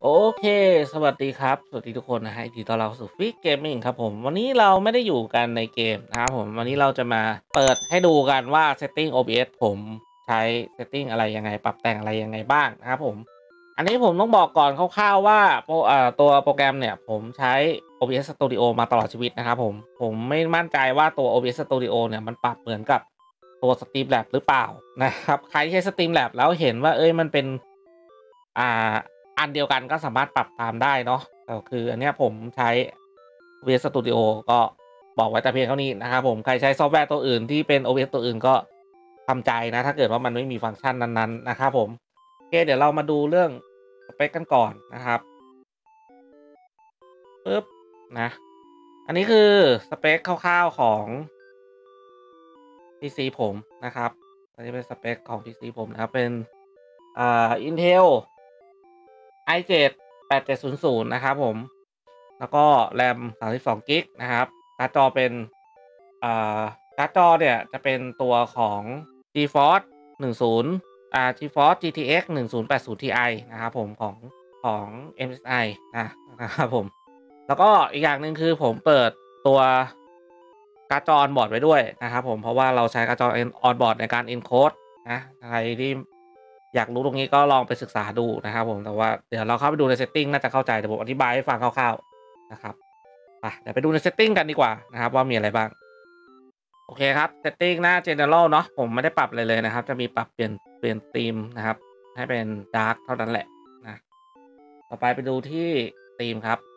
โอเค สวัสดีครับ สวัสดีทุกคนนะฮะยินดีต้อนรับสู่ฟิกเกมมิ่งครับผม วันนี้เราไม่ได้อยู่กันในเกมนะครับผม วันนี้เราจะมาเปิดให้ดูกันว่า setting OBS ผมใช้ setting อะไรยังไง ปรับแต่งอะไรยังไงบ้างนะครับผม อันนี้ผมต้องบอกก่อนคร่าวๆว่าตัวโปรแกรมเนี่ยผมใช้ OBS Studio มาตลอดชีวิตนะครับผมไม่มั่นใจว่าตัว OBS Studio เนี่ยมันปรับเหมือนกับตัว Streamlabs หรือเปล่านะครับใครที่ใช้ Streamlabs แล้วเห็นว่ามันเป็นอ่า อันเดียวกันก็สามารถปรับตามได้เนาะแต่คืออันเนี้ยผมใช้ OBS Studio ก็บอกไว้แต่เพียงเท่านี้นะครับผมใครใช้ซอฟต์แวร์ตัวอื่นที่เป็น OBS ตัวอื่นก็ทำใจนะถ้าเกิดว่ามันไม่มีฟังก์ชันนั้นๆนะครับผมโอเคเดี๋ยวเรามาดูเรื่องสเปคกันก่อนนะครับปึ๊บนะอันนี้คือสเปคคร่าวๆของ PC ผมนะครับอันนี้เป็นสเปคของ PC ผมนะครับเป็นIntel i7 8700นะครับผมแล้วก็แรม32กิกนะครับการ์ดจอเป็นอ่าการ์ดจอเนี่ยจะเป็นตัวของ GeForce 10 GeForce GTX 1080 Ti นะครับผมของ MSI นะครับผมแล้วก็อีกอย่างหนึ่งคือผมเปิดตัวการ์ดจอ on board ไว้ด้วยนะครับผมเพราะว่าเราใช้การ์ดจอ on board ในการ encode นะใครที่อยากรู้ตรงนี้ก็ลองไปศึกษาดูนะครับผมแต่ว่าเดี๋ยวเราเข้าไปดูใน setting น่าจะเข้าใจเดี๋ยวผมอธิบายให้ฟังคร่าวๆนะครับเดี๋ยวไปดูใน setting กันดีกว่านะครับว่ามีอะไรบ้างโอเคครับ setting หน้า general เนาะผมไม่ได้ปรับอะไรเลยนะครับจะมีปรับเปลี่ยนธีมนะครับให้เป็น dark เท่านั้นแหละนะต่อไปไปดูที่ธีมครับ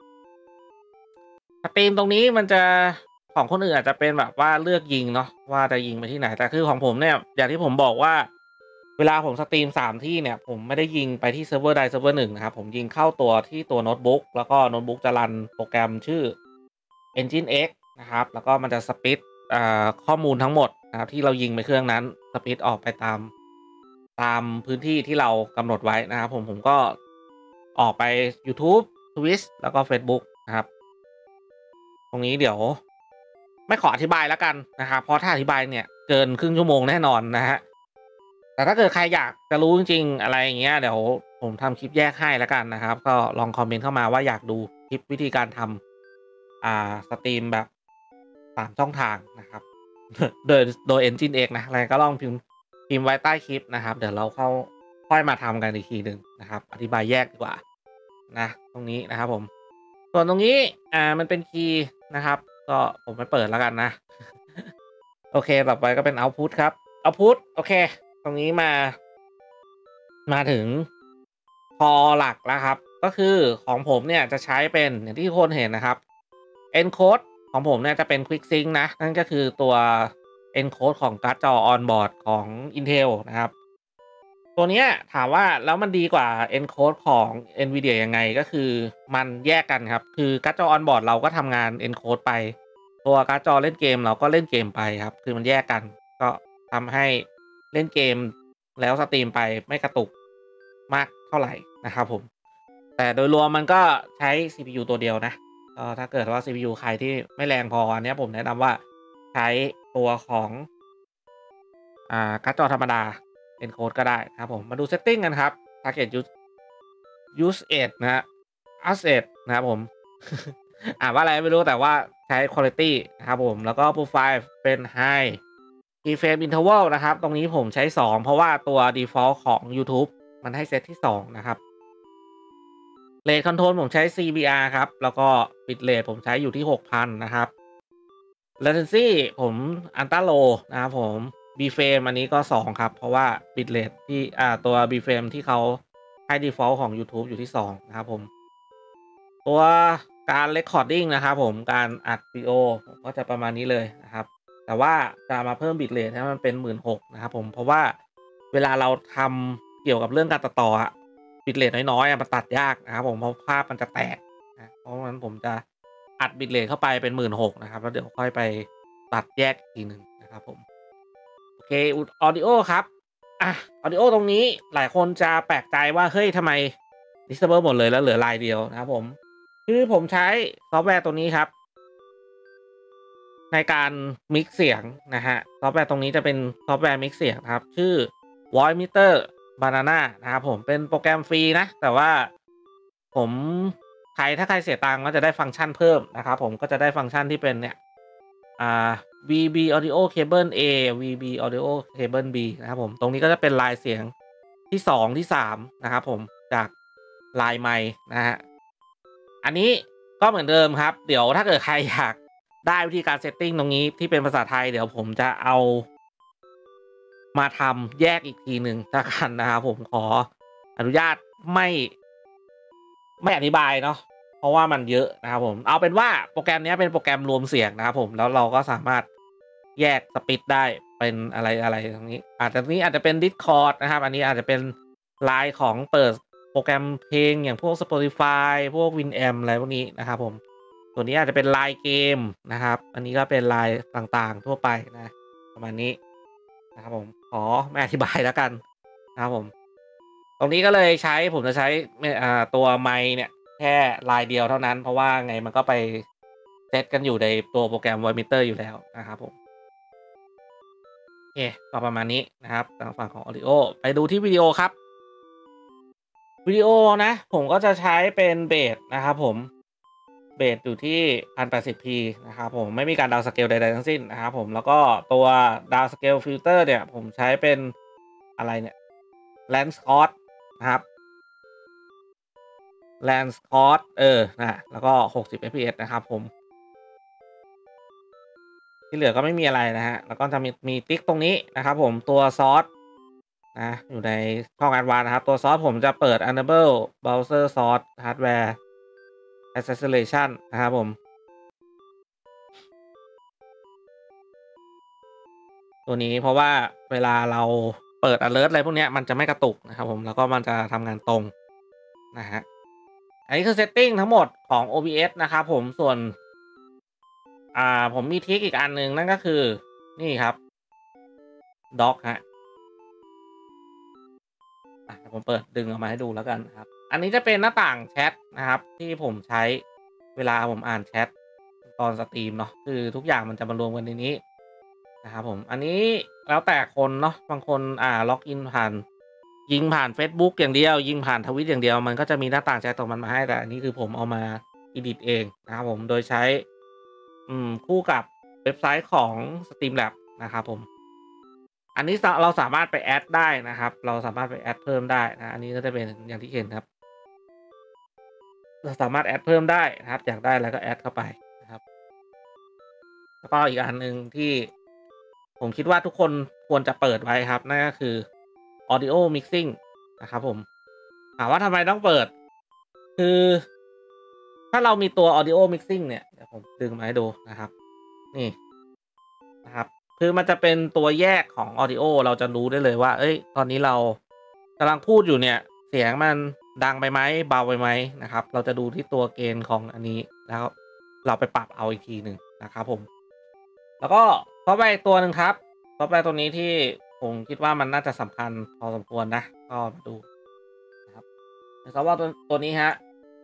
ธีมตรงนี้มันจะของคนอื่นอาจจะเป็นแบบว่าเลือกยิงเนาะว่าจะยิงไปที่ไหนแต่คือของผมเนี่ยอย่างที่ผมบอกว่าเวลาผมสตรีม3ที่เนี่ยผมไม่ได้ยิงไปที่เซิร์ฟเวอร์ใดเซิร์ฟเวอร์หนึ่งนะครับผมยิงเข้าตัวที่ตัวโน้ตบุ๊กแล้วก็โน้ตบุ๊กจะรันโปรแกรมชื่อ Engine X นะครับแล้วก็มันจะสปิตข้อมูลทั้งหมดนะครับที่เรายิงไปเครื่องนั้นสปิตออกไปตามพื้นที่ที่เรากำหนดไว้นะครับผมก็ออกไป YouTube Twitch แล้วก็ Facebook นะครับตรงนี้เดี๋ยวไม่ขออธิบายแล้วกันนะครับเพราะถ้าอธิบายเนี่ยเกินครึ่งชั่วโมงแน่นอนนะฮะแต่ถ้าเกิดใครอยากจะรู้จริงๆอะไรอย่างเงี้ยเดี๋ยวผมทำคลิปแยกให้แล้วกันนะครับก็ลองคอมเมนต์เข้ามาว่าอยากดูคลิปวิธีการทำสตรีมแบบ3ช่องทางนะครับโดย Engine X นะอะไรก็ลองพิมพ์ไว้ใต้คลิปนะครับเดี๋ยวเราค่อยมาทำกันอีกทีหนึ่งนะครับอธิบายแยกดีกว่านะตรงนี้นะครับผมส่วนตรงนี้มันเป็นคีย์นะครับก็ผมไปเปิดแล้วกันนะโอเคต่อไปก็เป็น Output ครับ Output โอเคตรงนี้มาถึงพอหลักแล้วครับก็คือของผมเนี่ยจะใช้เป็นอย่างที่ทุกคนเห็นนะครับ Encode ของผมเนี่ยจะเป็น Quick Sync นะนั่นก็คือตัว Encode ของการ์ดจอ on board ของ Intel นะครับตัวเนี้ยถามว่าแล้วมันดีกว่า Encode ของ Nvidia ยังไงก็คือมันแยกกันครับคือการ์ดจอ on board เราก็ทำงาน Encode ไปตัวการ์ดจอเล่นเกมเราก็เล่นเกมไปครับคือมันแยกกันก็ทำให้เล่นเกมแล้วสตรีมไปไม่กระตุกมากเท่าไหร่นะครับผมแต่โดยรวมมันก็ใช้ CPU ตัวเดียวนะก็ถ้าเกิดว่า CPU ใครที่ไม่แรงพออันเนี้ยผมแนะนำว่าใช้ตัวของการ์ดจอธรรมดา encode ก็ได้นะครับผมมาดู setting กันครับ target usage นะฮะ asset นะครับผม อ่านว่าอะไรไม่รู้แต่ว่าใช้ quality นะครับผมแล้วก็ profile เป็น high keyframe interval นะครับตรงนี้ผมใช้2เพราะว่าตัว default ของ YouTube มันให้เซตที่2นะครับ rate control ผมใช้ CBR ครับแล้วก็ bitrate ผมใช้อยู่ที่ 6,000 นะครับ latency ผม ultra low นะครับผม B-frame อันนี้ก็2ครับเพราะว่า bitrate ที่ตัว B-frame ที่เขาให้ default ของ YouTube อยู่ที่2นะครับผมตัวการ recording นะครับผมการอัดวิดีโอผมก็จะประมาณนี้เลยนะครับแต่ว่าจะมาเพิ่ม bitrate ให้มันเป็น 16,000 นะครับผมเพราะว่าเวลาเราทำเกี่ยวกับเรื่องการตัดต่อbitrate น้อยๆมันตัดยากนะครับผมเพราะภาพมันจะแตกนะเพราะฉะนั้นผมจะอัด bitrate เข้าไปเป็น 16,000 นะครับแล้วเดี๋ยวค่อยไปตัดแยกอีกทีหนึ่งนะครับผมโอเค audio ครับaudio ตรงนี้หลายคนจะแปลกใจว่าเฮ้ยทำไม disable หมดเลยแล้วเหลือลายเดียวนะครับผมคือผมใช้ซอฟต์แวร์ตัวนี้ครับในการมิกเสียงนะฮะซอฟต์แวร์ตรงนี้จะเป็นซอฟต์แวร์มิกเสียงครับชื่อ Voice Meter Banana นะครับผมเป็นโปรแกรมฟรีนะแต่ว่าผมถ้าใครเสียตังค์ก็จะได้ฟังก์ชันเพิ่มนะครับผมก็จะได้ฟังก์ชันที่เป็นเนี่ยVB Audio Cable A VB Audio Cable B นะครับผมตรงนี้ก็จะเป็นลายเสียงที่2ที่3นะครับผมจากลายไมค์นะฮะอันนี้ก็เหมือนเดิมครับเดี๋ยวถ้าเกิดใครอยากได้วิธีการเซตติ้งตรงนี้ที่เป็นภาษาไทยเดี๋ยวผมจะเอามาทำแยกอีกทีหนึ่งละกันนะครับผมขออนุญาตไม่อธิบายเนาะเพราะว่ามันเยอะนะครับผมเอาเป็นว่าโปรแกรมนี้เป็นโปรแกรมรวมเสียงนะครับผมแล้วเราก็สามารถแยกสปิทได้เป็นอะไรตรงนี้อาจจะเป็น Discord นะครับอันนี้อาจจะเป็นไลน์ของเปิดโปรแกรมเพลงอย่างพวก Spotify พวก Winamp อะไรพวกนี้นะครับผมตัวนี้อาจจะเป็นไลน์เกมนะครับอันนี้ก็เป็นไลน์ต่างๆทั่วไปนะประมาณนี้นะครับผมขอไม่อธิบายแล้วกันนะครับผมตรงนี้ก็เลยผมจะใช้ตัวไมค์เนี่ยแค่ลายเดียวเท่านั้นเพราะว่าไงมันก็ไปเซตกันอยู่ในตัวโปรแกรม Voice-Meter อยู่แล้วนะครับผมโอเคก็ประมาณนี้นะครับทางฝั่งของ Audio ไปดูที่วิดีโอครับวิดีโอนะผมก็จะใช้เป็นเบสนะครับผมเบสอยู่ที่ 1080p นะครับผมไม่มีการดาวสเกลใดๆทั้งสิ้นนะครับผมแล้วก็ตัวดาวสเกลฟิลเตอร์เนี่ยผมใช้เป็นอะไรเนี่ย Landscott นะครับ Landscott แล้วก็60 fps นะครับผมที่เหลือก็ไม่มีอะไรนะฮะแล้วก็จะมีติ๊กตรงนี้นะครับผมตัวซอสนะอยู่ในช่อง Advanced นะครับตัวซอสผมจะเปิด Enable Browser Source Hardware Acceleration นะครับผมตัวนี้เพราะว่าเวลาเราเปิด alert อะไรพวกนี้มันจะไม่กระตุกนะครับผมแล้วก็มันจะทำงานตรงนะฮะอันนี้คือ setting ทั้งหมดของ OBS นะครับผมส่วนผมมีทริคอีกอันหนึ่งนั่นก็คือนี่ครับ Dock ฮะผมเปิดดึงออกมาให้ดูแล้วกันครับอันนี้จะเป็นหน้าต่างแชทนะครับที่ผมใช้เวลาผมอ่านแชทตอนสตรีมเนาะคือทุกอย่างมันจะมารวมกันในนี้นะครับผมอันนี้แล้วแต่คนเนาะบางคนล็อกอินผ่านยิงผ่าน Facebook อย่างเดียวยิงผ่านทวิตอย่างเดียวมันก็จะมีหน้าต่างแชทตรงมันมาให้แต่อันนี้คือผมเอามาeditเองนะครับผมโดยใช้คู่กับเว็บไซต์ของ Streamlab นะครับผมอันนี้เราสามารถไปแอดได้นะครับเราสามารถไปแอดเพิ่มได้นะอันนี้ก็จะเป็นอย่างที่เห็นครับเราสามารถแอดเพิ่มได้นะครับอยากได้อะไรก็แอดเข้าไปนะครับแล้วก็อีกอันหนึ่งที่ผมคิดว่าทุกคนควรจะเปิดไว้ครับนั่นก็คือ Audio Mixing นะครับผมถามว่าทำไมต้องเปิดคือถ้าเรามีตัว Audio Mixing เนี่ยเดี๋ยวผมดึงมาให้ดูนะครับนี่นะครับคือมันจะเป็นตัวแยกของ Audio เราจะรู้ได้เลยว่าเอ้ยตอนนี้เรากำลังพูดอยู่เนี่ยเสียงมันดังไปไหมเบาไปไหมนะครับเราจะดูที่ตัวเกณฑ์ของอันนี้แล้วเราไปปรับเอาอีกทีหนึ่งนะครับผมแล้วก็ซอฟต์แวร์ตัวหนึ่งครับซอฟต์แวร์ตัวนี้ที่ผมคิดว่ามันน่าจะสำคัญพอสมควรนะก็มาดูนะครับซอฟต์แวร์ตัวนี้ฮะ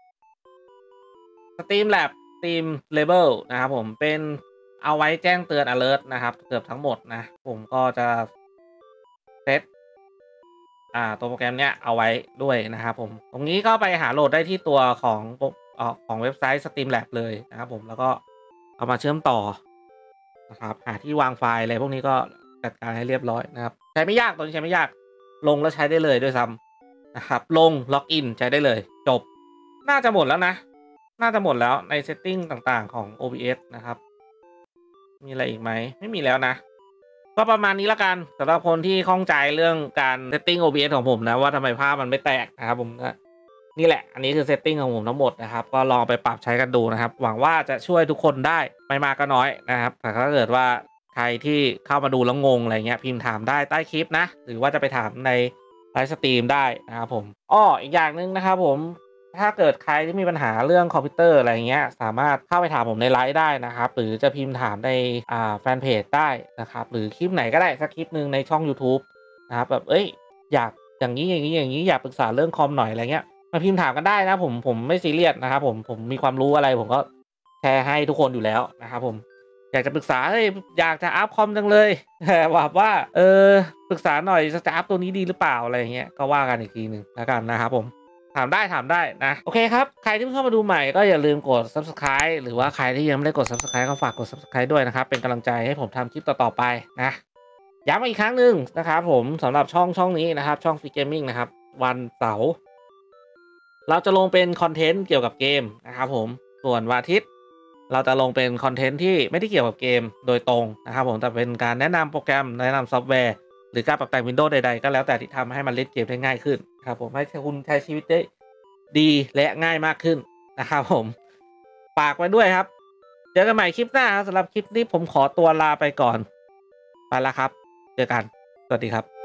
Streamlab Stream Label นะครับผมเป็นเอาไว้แจ้งเตือน alert นะครับเกือบทั้งหมดนะผมก็จะเซตตัวโปรแกรมเนี้ยเอาไว้ด้วยนะครับผมตรงนี้ก็ไปหาโหลดได้ที่ตัวของเว็บไซต์ Streamlab เลยนะครับผมแล้วก็เอามาเชื่อมต่อนะครับหาที่วางไฟล์อะไรพวกนี้ก็จัดการให้เรียบร้อยนะครับใช้ไม่ยากตัวนี้ใช้ไม่ยากลงแล้วใช้ได้เลยด้วยซ้ำนะครับลงล็อกอินใช้ได้เลยจบน่าจะหมดแล้วนะน่าจะหมดแล้วในเซตติ้งต่างๆของ OBS นะครับมีอะไรอีกไหมไม่มีแล้วนะก็ประมาณนี้ละกันสำหรับคนที่ข้องใจเรื่องการเซตติ้ง OBS ของผมนะว่าทำไมภาพมันไม่แตกนะครับผมก็นี่แหละอันนี้คือเซตติ้งของผมทั้งหมดนะครับก็ลองไปปรับใช้กันดูนะครับหวังว่าจะช่วยทุกคนได้ไม่มากก็น้อยนะครับแต่ถ้าเกิดว่าใครที่เข้ามาดูแล้วงงอะไรเงี้ยพิมพ์ถามได้ใต้คลิปนะหรือว่าจะไปถามในไลฟ์สตรีมได้นะครับผมอีกอย่างหนึ่งนะครับผมถ้าเกิดใครที่มีปัญหาเรื่องคอมพิวเตอร์อะไรเงี้ยสามารถเข้าไปถามผมในไลฟ์ได้นะครับหรือจะพิมพ์ถามในแฟนเพจได้นะครับหรือคลิปไหนก็ได้สักคลิปหนึ่งในช่อง YouTube นะครับแบบอยากอย่างนี้อยากปรึกษาเรื่องคอมหน่อยอะไรเงี้ยมาพิมพ์ถามกันได้นะผมไม่ซีเรียสนะครับผมมีความรู้อะไรผมก็แชร์ให้ทุกคนอยู่แล้วนะครับผมอยากจะปรึกษาอยากจะอัพคอมจังเลยแต่ว่าปรึกษาหน่อยจะอัพตัวนี้ดีหรือเปล่าอะไรเงี้ยก็ว่ากันอีกทีหนึ่งแล้วกันนะครับผมถามได้นะโอเคครับใครที่เพิ่งเข้ามาดูใหม่ก็อย่าลืมกด Subscribe หรือว่าใครที่ยังไม่ได้กด Subscribe ก็ฝากกด Subscribe ด้วยนะครับเป็นกำลังใจให้ผมทำคลิปต่อๆไปนะย้ำอีกครั้งหนึ่งนะครับผมสำหรับช่องนี้นะครับช่อง Free Gaming นะครับวันเสาร์เราจะลงเป็นคอนเทนต์เกี่ยวกับเกมนะครับผมส่วนวันอาทิตย์เราจะลงเป็นคอนเทนต์ที่ไม่ได้เกี่ยวกับเกมโดยตรงนะครับผมแต่เป็นการแนะนำโปรแกรมแนะนำซอฟต์แวร์หรือการปรับแต่ง Windows ใดๆก็แล้วแต่ที่ทำให้มันเล่นเกมได้ง่ายขึ้นครับผมให้คุณใช้ชีวิตได้ดีและง่ายมากขึ้นนะครับผมฝากไว้ด้วยครับเจอกันใหม่คลิปหน้าครับสำหรับคลิปนี้ผมขอตัวลาไปก่อนไปแล้วครับเจอกันสวัสดีครับ